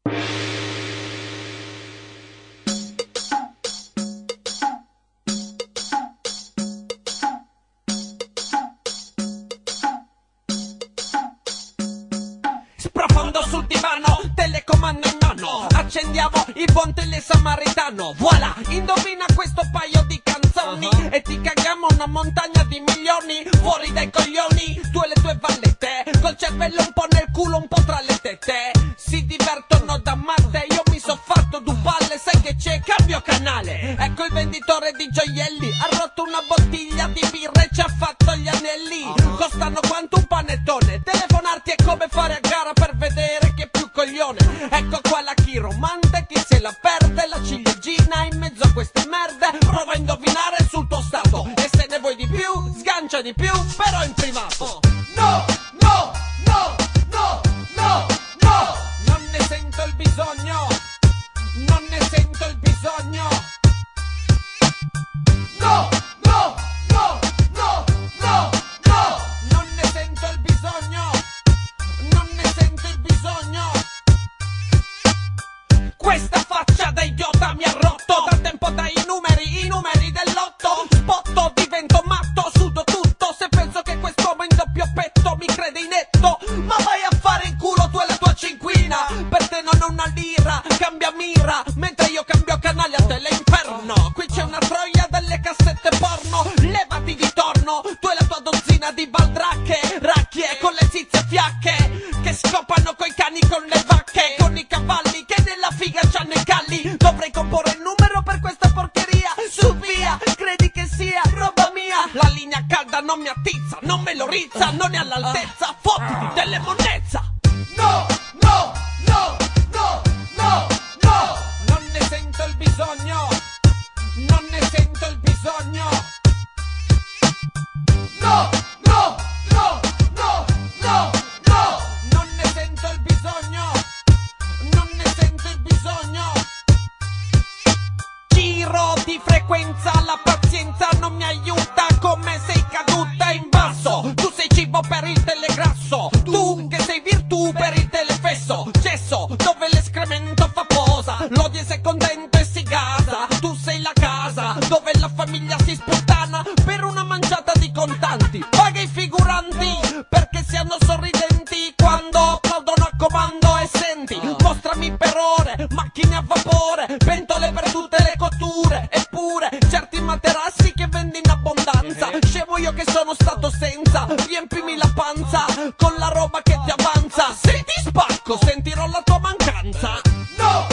Sprofondo sul divano, telecomando in mano, accendiamo il buon telesamaritano. Voilà, indovina questo paio di canzoni e ti caghiamo una montagna di milioni fuori dai coglioni. Tu e le tue vallette, col cervello un po' nel culo, un po' tra le tette. Si divertono da matte, io mi so fatto due palle, sai che c'è? Cambio canale. Ecco il venditore di gioielli, ha rotto una bottiglia di birra e ci ha fatto gli anelli. Costano quanto un panettone, telefonarti è come fare a gara per vedere chi è più coglione. Ecco qua la chiromante, chi se la perde, la ciliegina in mezzo a queste merde. Prova a indovinare sul tuo stato e se ne vuoi di più, sgancia di più, però in privato. No, no, no, no, no, no. Non ne sento il bisogno, non ne sento il bisogno. No, no, no, no, no, no. Non ne sento il bisogno, non ne sento il bisogno. Questa faccia da idiota mi ha rotto, da tempo dai i numeri del lotto. Spotto, divento matto, sudo tutto, se penso che quest'uomo in doppio petto mi crede inetto. Ma vai a fare in culo tu e la tua cinquina, per te non ho una lira, cambia mira, mentre io cambio canale a teleinferno. Qui c'è una troia delle cassette porno, levati di torno, tu e la tua dozzina di baldracche, racchie con le zizie fiacche, che scopano coi cani con le vacche, con i cavalli che nella figa c'hanno i calli. Dovrei comporre il numero per questa porcheria, su via, credi che sia roba mia? La linea calda non mi attizza, non me lo rizza, non è all'altezza, fottiti delle monnezza. No, no, no, no, no, no. Non ne sento il bisogno, non ne sento il bisogno. No, no, no, no, no, no. Non ne sento il bisogno, non ne sento il bisogno. Giro di frequenza, la pazienza non mi aiuta, come sei caduta in basso. Tu sei cibo per il telegrasso, tu che sei virtù per il telefesso. Cesso, dove l'escremento fa posa, l'odio se contento e si gasa. Tu sei la casa, dove la famiglia si sputtana per una manciata di contanti. Paga i figuranti, perché siano sorridenti quando applaudono a comando. E senti, mostrami per ore, macchine a vapore, pentole per tutte le cotture. Eppure, certi materassi che vendi in abbondanza. Scemo io che sono stato senza, riempimi la panza con la roba che ti avanza. Se ti spacco sentirò la tua mancanza. No!